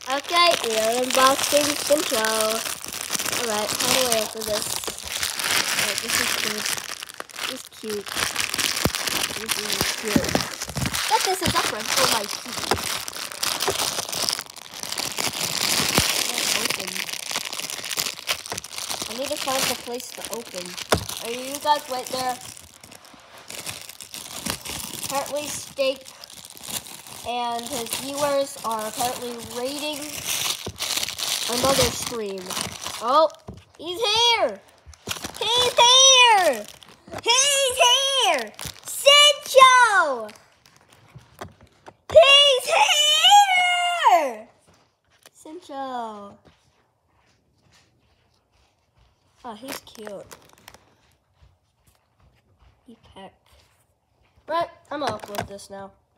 Okay, we are unboxing Sincho. Alright, how do I open this? Alright, this is good. This is cute. This is good. That is a different for my feet. I need to find the place to open. Are you guys right there? Apparently Steak and his viewers are apparently raiding another stream. Oh, he's here! He's here! He's here! Sincho! He's here! Sincho. Oh, he's cute. He peck. Right, I'm gonna upload this now.